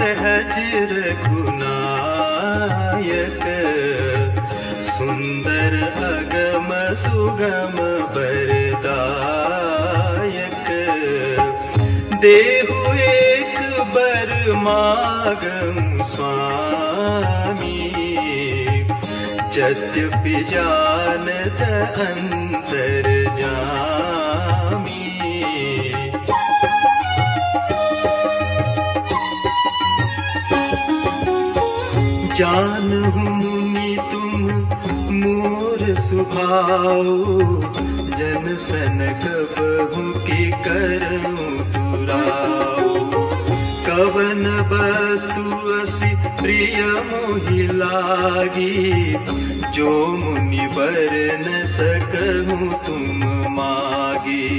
सहज रघुनायक, सुंदर अगम सुगम बरदायक। देहु एक बर मागम स्वामी, यद्यपि जानत अंतर्यामी। जानहु मुनि तुम मोर सुभाव, जन सन कबहु के करऊं दुराव। कवन वस्तु असि प्रिय मोहि लागी, जो मुनि बर न सकहु तुम मागी।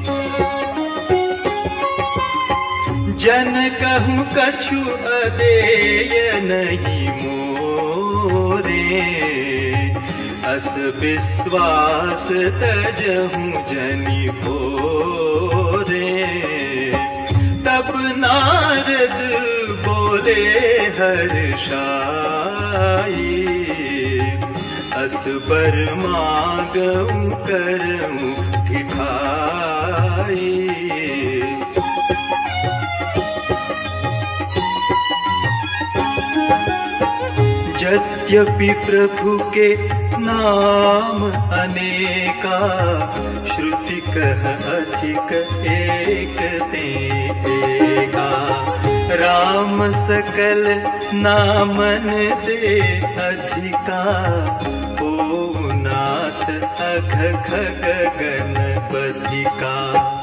जन कहूँ कछु अदेय नहीं मोरे, अस विश्वास तजहूँ जनि भोरे। तब नारद बोले हर्षाई, अस बर मागऊं करऊं भिखाई। यद्यपि प्रभु के नाम अनेका, श्रुति कह अधिक एक ते एका। राम सकल नामन दे अधिका, ओ नाथ अघ खग गणपतिका।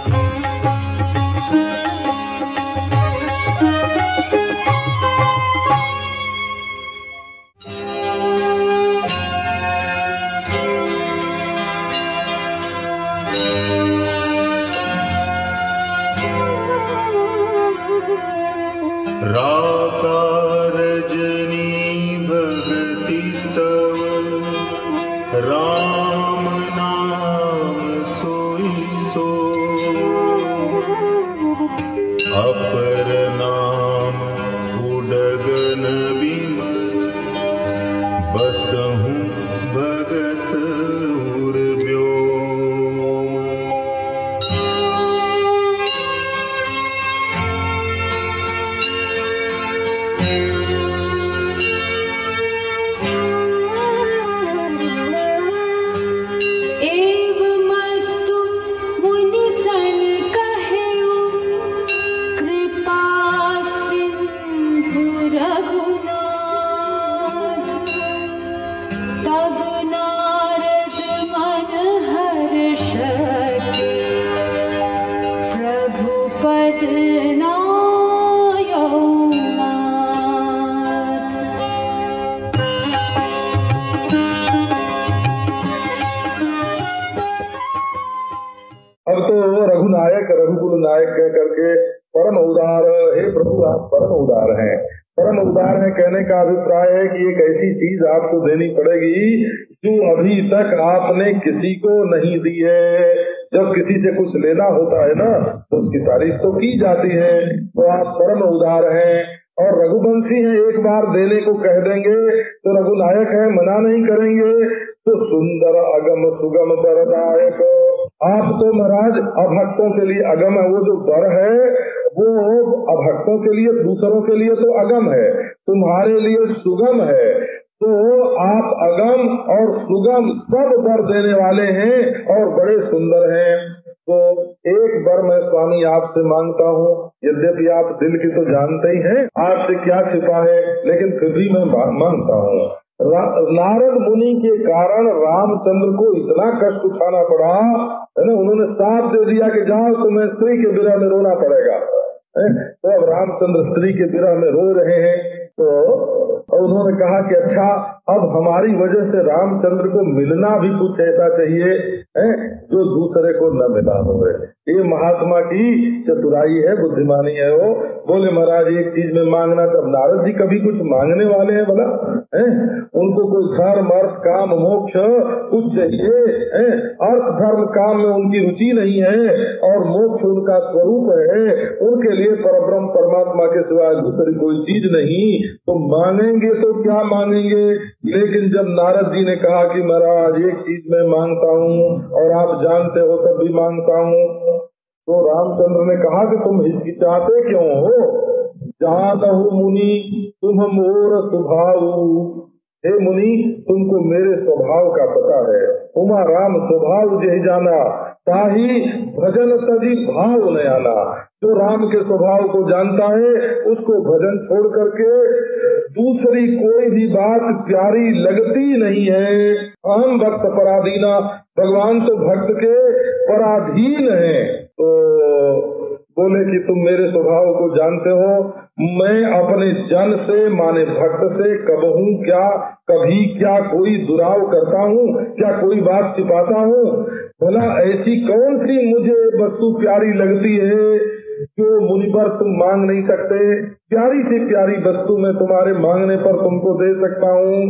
राता रजनी भगति तव, राम नाम सोई सो। अपर नाम उडगन बिमल, बसहु भगत उर व्योम। रघुकुल नायक कह करके परम उदार, हे प्रभु आप परम उदार हैं। परम उदार है कहने का अभिप्राय है कि एक ऐसी चीज आपको देनी पड़ेगी जो अभी तक आपने किसी को नहीं दी है। जब किसी से कुछ लेना होता है ना तो उसकी तारीफ तो की जाती है। तो आप परम उदार हैं और रघुवंशी हैं, एक बार देने को कह देंगे तो रघुनायक है, मना नहीं करेंगे। तो सुंदर अगम सुगम बरदायक, आप तो महाराज अभक्तों के लिए अगम है। वो जो बर है वो अभक्तों के लिए, दूसरों के लिए तो अगम है, तुम्हारे लिए सुगम है। तो आप अगम और सुगम सब बर देने वाले हैं और बड़े सुंदर हैं। तो एक बर मैं स्वामी आपसे मांगता हूँ, यद्यपि आप दिल की तो जानते ही हैं आपसे क्या छिपा है, लेकिन फिर भी मैं मांगता हूँ। नारद मुनि के कारण रामचंद्र को इतना कष्ट उठाना पड़ा है ना, उन्होंने साफ दे दिया कि जाओ तुम्हें स्त्री के विरह में रोना पड़ेगा। तो अब रामचंद्र स्त्री के विरह में रो रहे हैं। तो उन्होंने कहा कि अच्छा अब हमारी वजह से रामचंद्र को मिलना भी कुछ ऐसा चाहिए जो दूसरे को न मिला हो। ये महात्मा की चतुराई है, बुद्धिमानी है। वो बोले महाराज एक चीज में मांगना। तब नारद जी कभी कुछ मांगने वाले हैं भला? उनको कोई धर्म अर्थ काम मोक्ष कुछ चाहिए? अर्थ धर्म काम में उनकी रुचि नहीं है और मोक्ष उनका स्वरूप है। उनके लिए परब्रह्म परमात्मा के सिवाय दूसरी कोई चीज नहीं। तो मांगेंगे तो क्या मांगेंगे? लेकिन जब नारद जी ने कहा कि महाराज एक चीज मैं मांगता हूँ और आप जानते हो तब भी मांगता हूँ, तो रामचंद्र ने कहा कि तुम हिचकिचाते क्यों हो? जानहु मुनि तुम मोर स्वभाव। हे मुनि, तुमको मेरे स्वभाव का पता है। उमा राम स्वभाव जही जाना, ताही भजन तजी भाव न आना। जो राम के स्वभाव को जानता है उसको भजन छोड़ करके दूसरी कोई भी बात प्यारी लगती नहीं है। हम भक्त पराधीना, भगवान तो भक्त के पराधीन है। तो बोले कि तुम मेरे स्वभाव को जानते हो, मैं अपने जन से माने भक्त से कभी क्या कोई दुराव करता हूँ? क्या कोई बात छिपाता हूँ? भला ऐसी कौन सी मुझे वस्तु प्यारी लगती है जो मुनिवर तुम मांग नहीं सकते? प्यारी से प्यारी वस्तु मैं तुम्हारे मांगने पर तुमको दे सकता हूँ।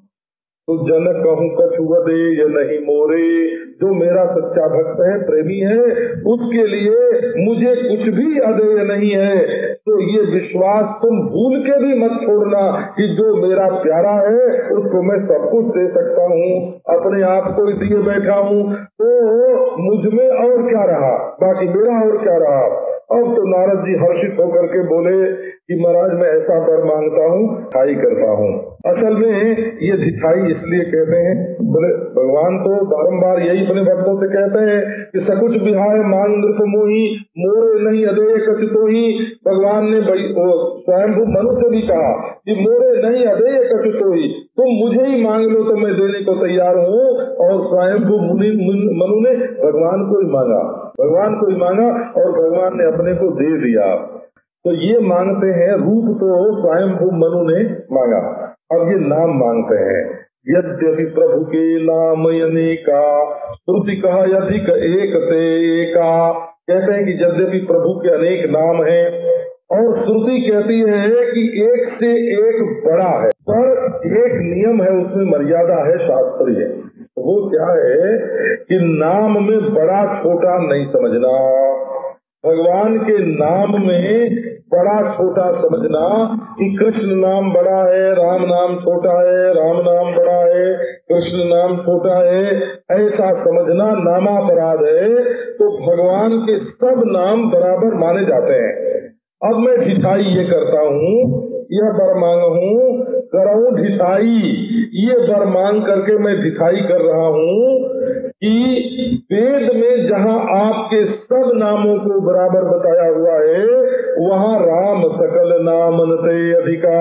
तो जन कहूँ कछु दे या नहीं मोरे। जो मेरा सच्चा भक्त है, प्रेमी है, उसके लिए मुझे कुछ भी अदेय नहीं है। तो ये विश्वास तुम भूल के भी मत छोड़ना कि जो मेरा प्यारा है उसको मैं सब कुछ दे सकता हूँ। अपने आप को दिए बैठा हूँ तो मुझ में और क्या रहा, बाकी मेरा और क्या रहा। अब तो नारद जी हर्षित होकर के बोले कि महाराज मैं ऐसा वर मांगता हूँ, धिठाई करता हूँ। असल में ये धिठाई इसलिए कहते हैं, बोले भगवान तो बारंबार यही अपने भक्तों से कहते हैं कि सकुच बिहाय मांग नृप मोही, मोरे नहीं अदेय कछु ही। भगवान ने स्वयंभू मनु से भी कहा कि मोरे नहीं अदेय कछु ही, तुम मुझे ही मांग लो तो मैं देने को तैयार हूँ। और स्वयंभू मनु ने भगवान को ही मांगा, भगवान को ही मांगा और भगवान ने अपने को दे दिया। तो ये मांगते हैं, रूप तो स्वयंभू मनु ने मांगा, अब ये नाम मांगते हैं। यद्यपि प्रभु के नाम अनेका, श्रुति कहा अधिक एक ते एका। कहते हैं कि यद्यपि प्रभु के अनेक नाम हैं और श्रुति कहती है कि एक से एक बड़ा है, पर एक नियम है, उसमें मर्यादा है, शास्त्रीय। वो क्या है कि नाम में बड़ा छोटा नहीं समझना। भगवान के नाम में बड़ा छोटा समझना कि कृष्ण नाम बड़ा है, राम नाम छोटा है, राम नाम बड़ा है, कृष्ण नाम छोटा है, ऐसा समझना नामापराध है। तो भगवान के सब नाम बराबर माने जाते हैं। अब मैं ढिठाई ये करता हूँ, यह वर मांग हूँ, कराऊं ढिठाई। ये वर मांग करके मैं ढिठाई कर रहा हूँ कि वेद में जहाँ आपके सब नामों को बराबर बताया हुआ है, वहाँ राम सकल नामनते अधिका,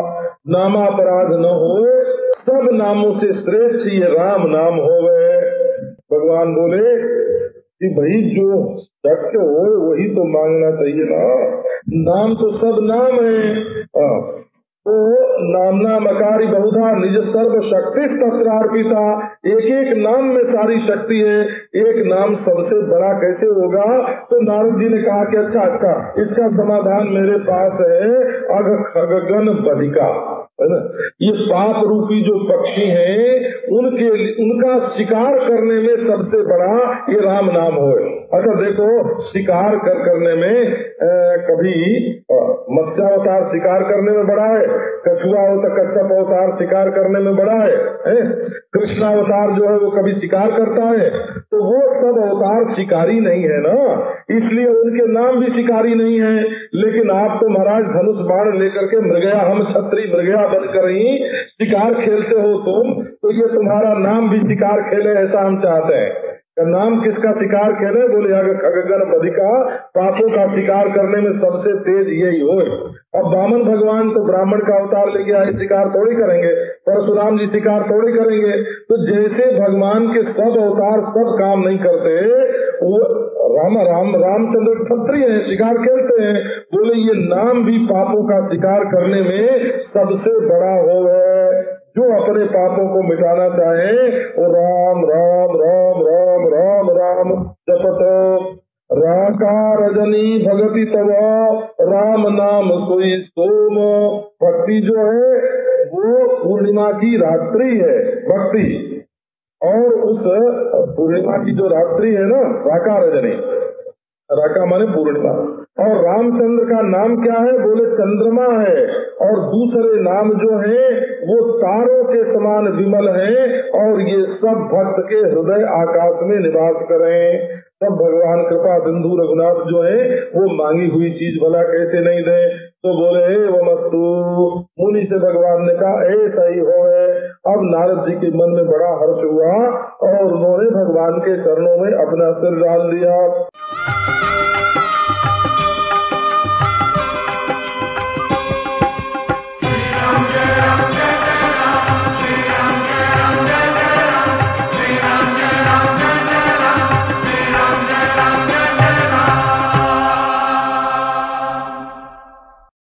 नामापराध न हो, सब नामों से श्रेष्ठ ये राम नाम होवे। भगवान बोले कि भाई जो सत्य हो वही तो मांगना चाहिए ना। नाम तो सब नाम है। तो नामना मकारी बहुधा निज सर्व शक्ति तत्रार्पिता। एक एक नाम में सारी शक्ति है, एक नाम सबसे बड़ा कैसे होगा? तो नारद जी ने कहा कि अच्छा इसका समाधान मेरे पास है। अग खगगन बधिका, है ना, ये पाप रूपी जो पक्षी हैं उनका शिकार करने में सबसे बड़ा ये राम नाम हो। अच्छा देखो, शिकार करने में कभी मत्स्यावतार शिकार करने में बड़ा है, कछुआ कच्छप अवतार शिकार करने में बड़ा है, कृष्णावतार जो है वो कभी शिकार करता है। तो वो सब अवतार शिकारी नहीं है ना, इसलिए उनके नाम भी शिकारी नहीं है। लेकिन आप तो महाराज धनुष बाण लेकर के मृगया हम छत्री मृगया बनकर ही शिकार खेलते हो तुम, तो ये तुम्हारा नाम भी शिकार खेले, ऐसा हम चाहते हैं। नाम किसका शिकार खेले? बोले अगर खगगन बधिका, पापों का शिकार करने में सबसे तेज यही हो। अब वामन भगवान तो ब्राह्मण का अवतार लेके आए, शिकार थोड़ी करेंगे, परशुराम जी शिकार थोड़ी करेंगे। तो जैसे भगवान के सब अवतार सब काम नहीं करते, वो रामचंद्र क्षत्रिय है, शिकार खेलते हैं। बोले ये नाम भी पापों का शिकार करने में सबसे बड़ा हो है। जो अपने पापों को मिटाना चाहे वो राम राम राम राम राम राम जपत। राम प्राकार रजनी भगति तब राम नाम सोई सोम। भक्ति जो है वो पूर्णिमा की रात्रि है भक्ति, और उस पूर्णिमा की जो रात्रि है ना प्राकार रजनी, राका माने पूर्णिमा। और रामचंद्र का नाम क्या है? बोले चंद्रमा है। और दूसरे नाम जो है वो तारों के समान विमल है, और ये सब भक्त के हृदय आकाश में निवास करें। सब भगवान कृपा सिंधु रघुनाथ जो है वो मांगी हुई चीज भला कैसे नहीं दे। तो बोले हे वमस्तु, मुनि से भगवान ने कहा ऐसा ही हो है। अब नारद जी के मन में बड़ा हर्ष हुआ और उन्होंने भगवान के चरणों में अपना सिर डाल दिया।